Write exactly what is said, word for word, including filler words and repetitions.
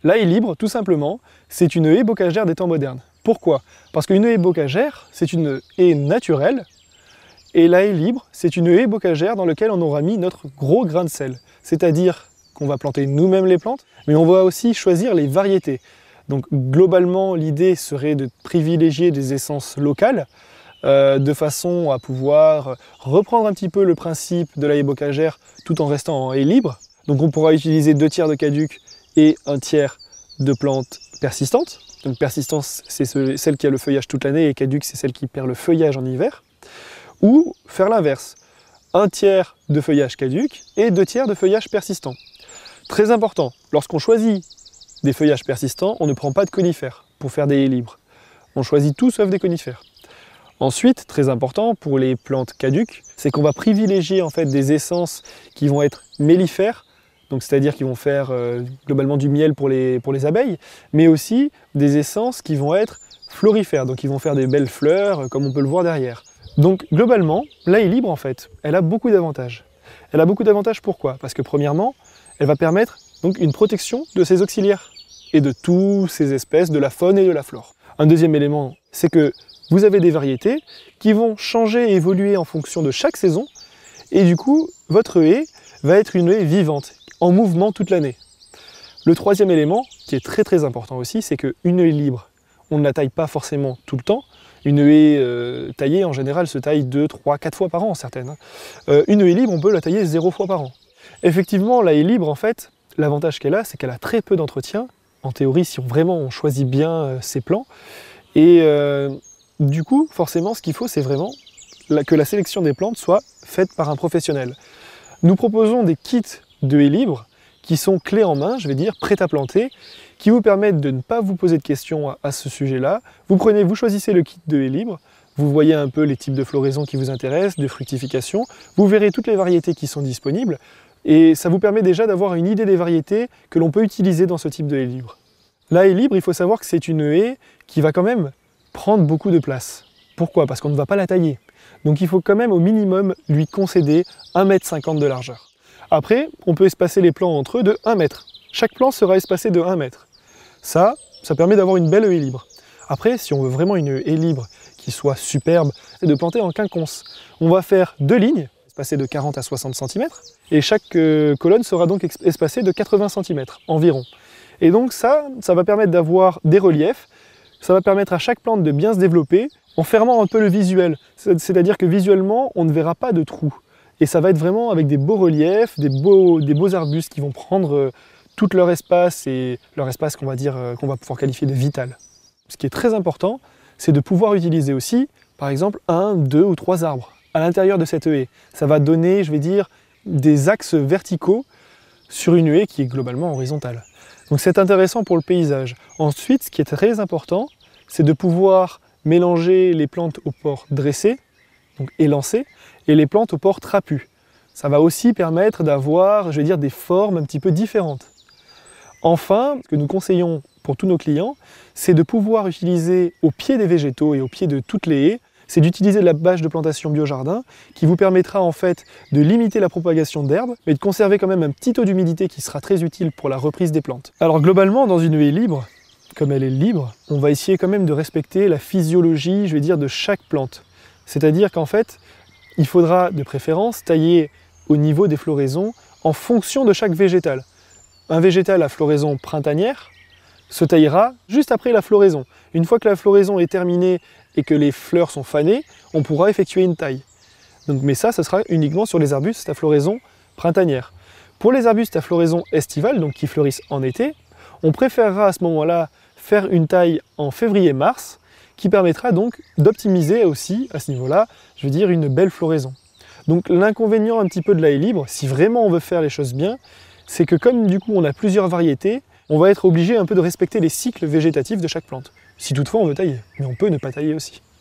La haie libre, tout simplement, c'est une haie bocagère des temps modernes. Pourquoi? Parce qu'une haie bocagère, c'est une haie naturelle, et la haie libre, c'est une haie bocagère dans laquelle on aura mis notre gros grain de sel. C'est-à-dire qu'on va planter nous-mêmes les plantes, mais on va aussi choisir les variétés. Donc globalement, l'idée serait de privilégier des essences locales, euh, de façon à pouvoir reprendre un petit peu le principe de la haie bocagère tout en restant en haie libre. Donc on pourra utiliser deux tiers de caduc et un tiers de plantes persistantes. Donc persistance, c'est celle qui a le feuillage toute l'année, et caduc, c'est celle qui perd le feuillage en hiver. Ou faire l'inverse, un tiers de feuillage caduc et deux tiers de feuillage persistant. Très important, lorsqu'on choisit des feuillages persistants, on ne prend pas de conifères pour faire des haies libres. On choisit tout sauf des conifères. Ensuite, très important pour les plantes caduques, c'est qu'on va privilégier en fait des essences qui vont être mellifères, donc c'est-à-dire qui vont faire euh, globalement du miel pour les, pour les abeilles, mais aussi des essences qui vont être florifères, donc qui vont faire des belles fleurs, comme on peut le voir derrière. Donc globalement, la haie libre en fait, elle a beaucoup d'avantages. Elle a beaucoup d'avantages pourquoi? Parce que premièrement, elle va permettre donc une protection de ses auxiliaires et de toutes ces espèces, de la faune et de la flore. Un deuxième élément, c'est que vous avez des variétés qui vont changer et évoluer en fonction de chaque saison, et du coup, votre haie va être une haie vivante, en mouvement toute l'année. Le troisième élément, qui est très très important aussi, c'est qu'une haie libre, on ne la taille pas forcément tout le temps. Une haie euh, taillée, en général, se taille deux, trois, quatre fois par an, certaines. Hein. Euh, une haie libre, on peut la tailler zéro fois par an. Effectivement, la haie libre, en fait, l'avantage qu'elle a, c'est qu'elle a très peu d'entretien, en théorie, si on, vraiment on choisit bien euh, ses plants. Et euh, du coup, forcément, ce qu'il faut, c'est vraiment la, que la sélection des plantes soit faite par un professionnel. Nous proposons des kits de haies libres qui sont clés en main, je vais dire, prêts à planter, qui vous permettent de ne pas vous poser de questions à, à ce sujet-là. Vous prenez, vous choisissez le kit de haies libres, vous voyez un peu les types de floraison qui vous intéressent, de fructification, vous verrez toutes les variétés qui sont disponibles, et ça vous permet déjà d'avoir une idée des variétés que l'on peut utiliser dans ce type de haie libre. La haie libre, il faut savoir que c'est une haie qui va quand même prendre beaucoup de place. Pourquoi? Parce qu'on ne va pas la tailler. Donc il faut quand même au minimum lui concéder un mètre cinquante de largeur. Après, on peut espacer les plants entre eux de un mètre. Chaque plant sera espacé de un mètre. Ça, ça permet d'avoir une belle haie libre. Après, si on veut vraiment une haie libre qui soit superbe, c'est de planter en quinconce. On va faire deux lignes, espacées de quarante à soixante centimètres, et chaque euh, colonne sera donc espacée de quatre-vingts centimètres environ. Et donc ça, ça va permettre d'avoir des reliefs, ça va permettre à chaque plante de bien se développer, en fermant un peu le visuel. C'est-à-dire que visuellement, on ne verra pas de trous. Et ça va être vraiment avec des beaux reliefs, des beaux, des beaux arbustes qui vont prendre euh, tout leur espace, et leur espace qu'on va dire, euh, qu'on va pouvoir qualifier de vital. Ce qui est très important, c'est de pouvoir utiliser aussi, par exemple, un, deux ou trois arbres à l'intérieur de cette haie. Ça va donner, je vais dire, des axes verticaux sur une haie qui est globalement horizontale. Donc c'est intéressant pour le paysage. Ensuite, ce qui est très important, c'est de pouvoir mélanger les plantes au port dressé, donc élancé, et les plantes au port trapu. Ça va aussi permettre d'avoir, je vais dire, des formes un petit peu différentes. Enfin, ce que nous conseillons pour tous nos clients, c'est de pouvoir utiliser au pied des végétaux et au pied de toutes les haies, c'est d'utiliser de la bâche de plantation biojardin qui vous permettra en fait de limiter la propagation d'herbes, mais de conserver quand même un petit taux d'humidité qui sera très utile pour la reprise des plantes. Alors globalement, dans une haie libre, comme elle est libre, on va essayer quand même de respecter la physiologie, je vais dire, de chaque plante. C'est-à-dire qu'en fait, il faudra de préférence tailler au niveau des floraisons en fonction de chaque végétal. Un végétal à floraison printanière se taillera juste après la floraison. Une fois que la floraison est terminée et que les fleurs sont fanées, on pourra effectuer une taille. Donc, mais ça, ce sera uniquement sur les arbustes à floraison printanière. Pour les arbustes à floraison estivale, donc qui fleurissent en été, on préférera à ce moment-là faire une taille en février-mars, qui permettra donc d'optimiser aussi, à ce niveau-là, je veux dire, une belle floraison. Donc l'inconvénient un petit peu de la haie libre, si vraiment on veut faire les choses bien, c'est que comme du coup on a plusieurs variétés, on va être obligé un peu de respecter les cycles végétatifs de chaque plante. Si toutefois on veut tailler, mais on peut ne pas tailler aussi.